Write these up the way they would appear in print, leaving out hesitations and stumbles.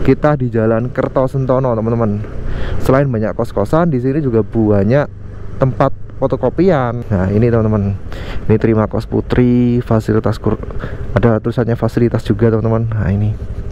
Kita di Jalan Kertosentono, teman-teman. Selain banyak kos-kosan, di sini juga banyak tempat fotokopian. Nah, ini teman-teman. Ini Terima Kos Putri, fasilitas ada tulisannya fasilitas juga, teman-teman. Nah, ini.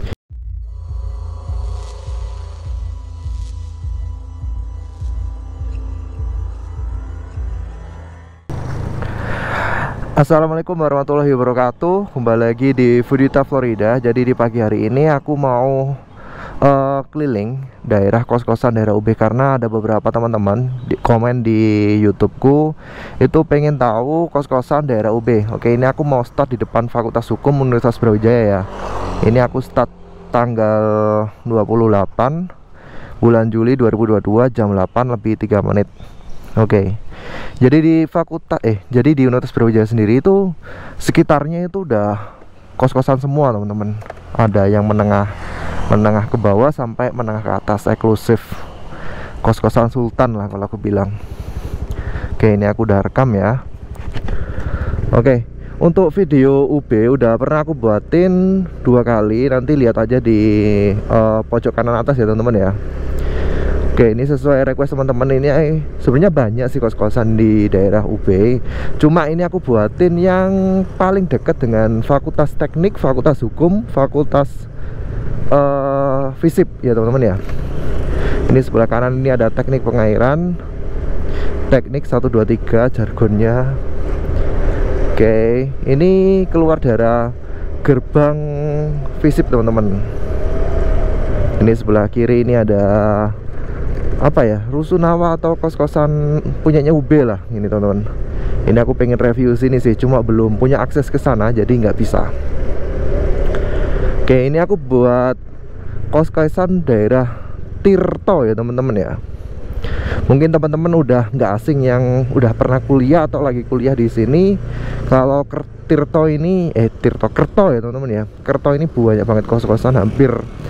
Assalamualaikum warahmatullahi wabarakatuh. Kembali lagi di Foodita Florida. Jadi di pagi hari ini aku mau keliling daerah kos-kosan daerah UB, karena ada beberapa teman-teman komen di YouTubeku itu pengen tahu kos-kosan daerah UB. Oke, ini aku mau start di depan Fakultas Hukum Universitas Brawijaya ya. Ini aku start tanggal 28 bulan Juli 2022 jam 8:03. Oke. Jadi di jadi di Universitas Brawijaya sendiri itu sekitarnya itu udah kos-kosan semua, teman-teman. Ada yang menengah ke bawah sampai menengah ke atas, eksklusif. Kos-kosan sultan lah kalau aku bilang. Oke, ini aku udah rekam ya. Oke, untuk video UB udah pernah aku buatin 2 kali. Nanti lihat aja di pojok kanan atas ya, teman-teman ya. Oke, ini sesuai request teman-teman. Ini sebenarnya banyak sih kos-kosan di daerah UB. Cuma ini aku buatin yang paling dekat dengan Fakultas Teknik, Fakultas Hukum, Fakultas FISIP ya, teman-teman ya. Ini sebelah kanan ini ada Teknik Pengairan, Teknik 123 jargonnya. Oke, ini keluar dari gerbang FISIP, teman-teman. Ini sebelah kiri ini ada apa ya, rusunawa atau kos-kosan punyanya UB lah ini, teman-teman. Ini aku pengen review sini sih, cuma belum punya akses ke sana jadi nggak bisa. Oke, ini aku buat kos-kosan daerah Tirto ya, teman-teman ya. Mungkin teman-teman udah nggak asing yang udah pernah kuliah atau lagi kuliah di sini. Kalau Tirto ini Kerto ya, teman-teman ya. Kerto ini banyak banget kos-kosan, hampir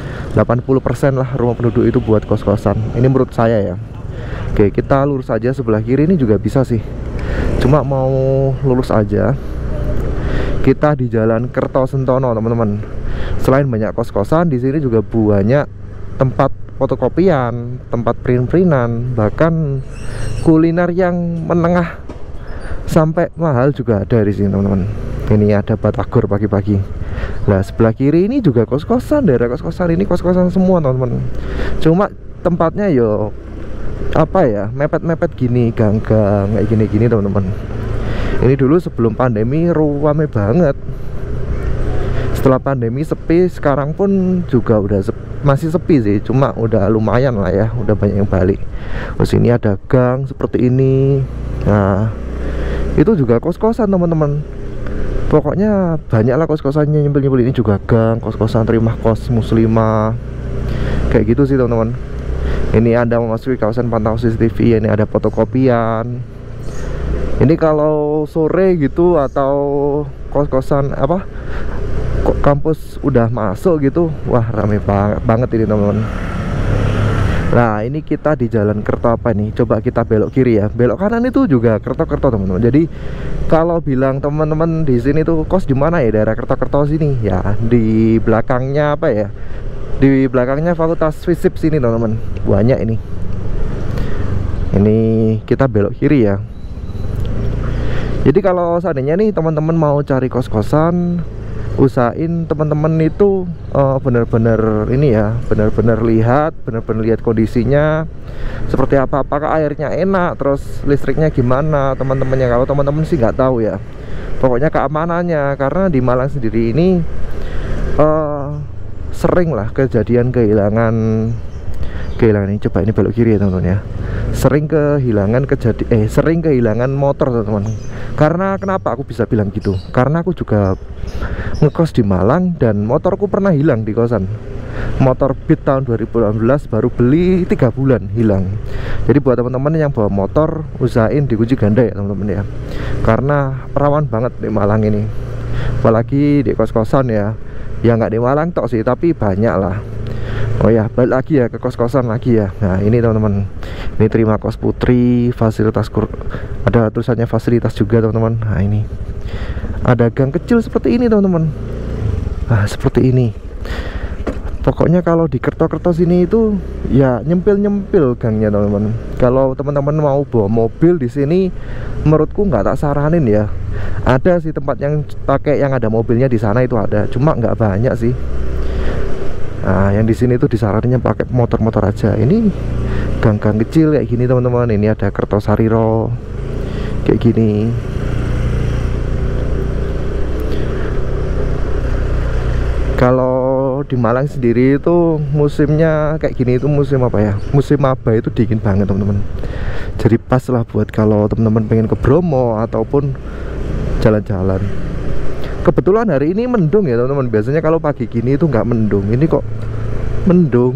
80% lah rumah penduduk itu buat kos-kosan. Ini menurut saya ya. Oke, kita lurus aja, sebelah kiri ini juga bisa sih. Cuma mau lurus aja. Kita di Jalan Kertosentono, teman-teman. Selain banyak kos-kosan, di sini juga banyak tempat fotokopian, tempat print-printan, bahkan kuliner yang menengah sampai mahal juga ada di sini, teman-teman. Ini ada batagor pagi-pagi. Nah, sebelah kiri ini juga kos-kosan, daerah kos-kosan ini kos-kosan semua, teman-teman. Cuma tempatnya yo apa ya, mepet-mepet gini, gang-gang kayak gini-gini, teman-teman. Ini dulu sebelum pandemi rame banget. Setelah pandemi sepi, sekarang pun juga udah masih sepi sih, cuma udah lumayan lah ya, udah banyak yang balik. Terus ini ada gang seperti ini. Nah, itu juga kos-kosan, teman-teman. Pokoknya banyak lah kos-kosannya, nyempil-nyempil. Ini juga gang, kos-kosan Terima Kos Muslimah, kayak gitu sih, teman-teman. Ini ada memasuki kawasan pantau CCTV. Ini ada fotokopian. Ini kalau sore gitu atau kos-kosan apa, kampus udah masuk gitu, wah rame banget ini, teman-teman. Nah, ini kita di Jalan Kerto apa nih? Coba kita belok kiri ya. Belok kanan itu juga Kerto-Kerto, teman-teman. Jadi kalau bilang teman-teman di sini tuh kos di mana ya, daerah Kerto-Kerto sini ya, di belakangnya apa ya? Di belakangnya Fakultas FISIP sini, teman-teman. Banyak ini. Ini kita belok kiri ya. Jadi kalau seandainya nih teman-teman mau cari kos-kosan, usahain teman-teman itu benar-benar ini ya, benar-benar lihat kondisinya seperti apa, apakah airnya enak, terus listriknya gimana, teman-temannya. Kalau teman-teman sih nggak tahu ya, pokoknya keamanannya, karena di Malang sendiri ini sering lah kejadian kehilangan ini. Coba ini belok kiri ya, teman-teman ya. Sering kehilangan motor, teman-teman. Karena kenapa aku bisa bilang gitu? Karena aku juga ngekos di Malang dan motorku pernah hilang di kosan. Motor Beat tahun 2018, baru beli 3 bulan hilang. Jadi buat teman-teman yang bawa motor, usahain dikunci ganda ya, teman-teman ya. Karena rawan banget di Malang ini. Apalagi di kos-kosan ya. Ya nggak di Malang tok sih, tapi banyak lah. Oh ya, balik lagi ya ke kos-kosan lagi ya. Nah, ini teman-teman. Ini Terima Kos Putri, fasilitas ada tulisannya fasilitas juga, teman-teman. Nah, ini ada gang kecil seperti ini, teman-teman. Nah, seperti ini. Pokoknya kalau di Kerto-Kerto sini itu ya nyempil-nyempil gangnya teman-teman. Kalau teman-teman mau bawa mobil di sini, menurutku nggak tak saranin ya. Ada sih tempat yang pakai yang ada mobilnya di sana itu ada, cuma nggak banyak sih. Nah, yang di sini tuh disaraninnya pakai motor-motor aja. Ini gang-gang kecil kayak gini teman-teman. Ini ada Kertosariro kayak gini. Kalau di Malang sendiri itu musimnya kayak gini itu musim apa ya? Musim maba itu dingin banget teman-teman. Jadi pas lah buat kalau teman-teman pengen ke Bromo ataupun jalan-jalan. Kebetulan hari ini mendung ya teman-teman. Biasanya kalau pagi gini itu nggak mendung. Ini kok mendung.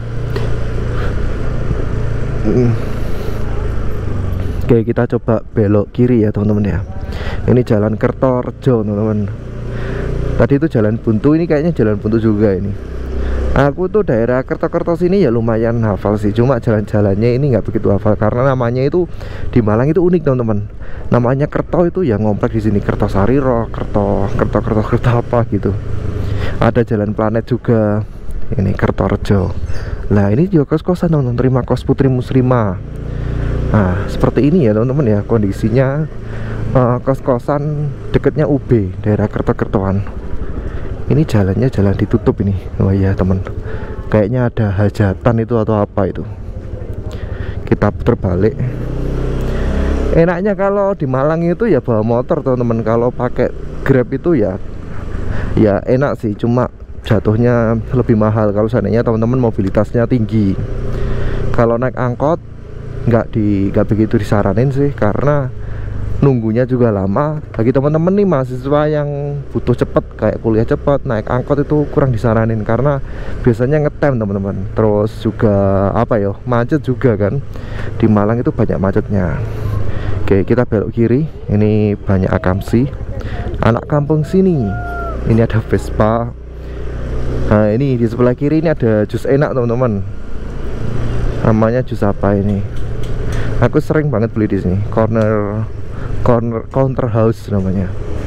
Oke, kita coba belok kiri ya teman-teman ya. Ini jalan Kertorejo teman-teman. Tadi itu jalan buntu, ini kayaknya jalan buntu juga ini. Aku tuh daerah Kerto-Kerto sini ya lumayan hafal sih, cuma jalan-jalannya ini nggak begitu hafal karena namanya itu di Malang itu unik teman-teman. Namanya Kerto itu ya ngomplek di sini, Kertosariro, Kerto apa gitu. Ada jalan planet juga. Ini Kertorejo. Nah, ini juga kos-kosan teman-teman, terima kos Putri Muslimah. Nah, seperti ini ya teman-teman ya kondisinya. Kos-kosan deketnya UB, daerah Kerto-Kertoan. Ini jalannya jalan ditutup ini. Oh iya teman, kayaknya ada hajatan itu atau apa itu. Kita putar balik. Enaknya kalau di Malang itu ya bawa motor teman-teman. Kalau pakai Grab itu ya enak sih, cuma jatuhnya lebih mahal kalau seandainya teman-teman mobilitasnya tinggi. Kalau naik angkot nggak begitu disaranin sih, karena nunggunya juga lama. Bagi teman-teman nih mahasiswa yang butuh cepet kayak kuliah cepet, naik angkot itu kurang disaranin karena biasanya ngetem teman-teman. Terus juga apa ya, macet juga kan. Di Malang itu banyak macetnya. Oke, kita belok kiri. Ini banyak akamsi, anak kampung sini. Ini ada Vespa. Nah, ini di sebelah kiri ini ada jus enak teman-teman. Namanya jus apa ini? Aku sering banget beli di sini. Counter House namanya.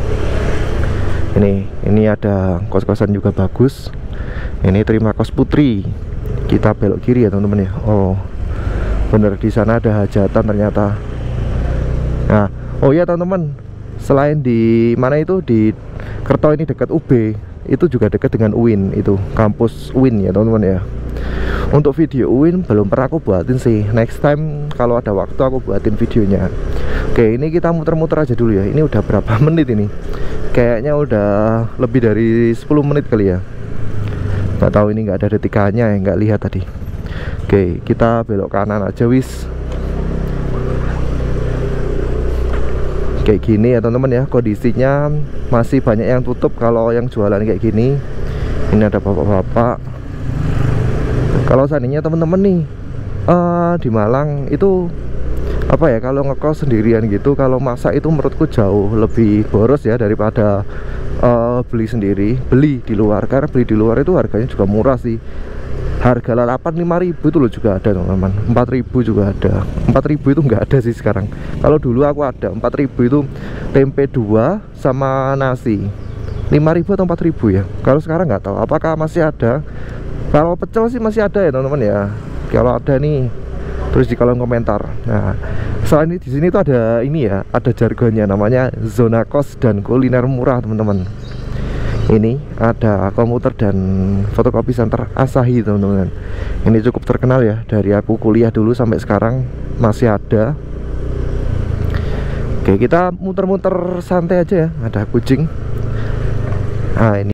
Ini ada kos-kosan juga bagus. Ini terima kos Putri. Kita belok kiri ya teman-teman ya. Oh, bener di sana ada hajatan ternyata. Nah, oh ya teman-teman, selain di mana itu di Kerto ini dekat UB, itu juga dekat dengan UIN, itu kampus UIN ya teman-teman ya. Untuk video UIN belum pernah aku buatin sih. Next time kalau ada waktu aku buatin videonya. Oke, ini kita muter-muter aja dulu ya. Ini udah berapa menit ini? Kayaknya udah lebih dari 10 menit kali ya. Nggak tahu, ini nggak ada detikannya ya, nggak lihat tadi. Oke, kita belok kanan aja wis. Kayak gini ya teman-teman ya, kondisinya masih banyak yang tutup kalau yang jualan kayak gini. Ini ada bapak-bapak. Kalau seandainya teman-teman nih di Malang itu apa ya, kalau ngekos sendirian gitu, kalau masak itu menurutku jauh lebih boros ya daripada beli sendiri, beli di luar. Karena beli di luar itu harganya juga murah sih. Harga lalapan 5.000 itu loh juga ada teman-teman, 4.000 juga ada. 4.000 itu nggak ada sih sekarang. Kalau dulu aku ada 4.000 itu tempe 2 sama nasi. 5.000 atau 4.000 ya. Kalau sekarang nggak tahu apakah masih ada. Kalau pecel sih masih ada ya teman-teman ya. Kalau ada nih, terus di kolom komentar. Nah, selain di sini tuh ada ini ya, ada jargonnya namanya zona kos dan kuliner murah teman-teman. Ini ada komuter dan fotokopi center Asahi teman-teman. Ini cukup terkenal ya, dari aku kuliah dulu sampai sekarang masih ada. Oke, kita muter-muter santai aja ya. Ada kucing. Nah, ini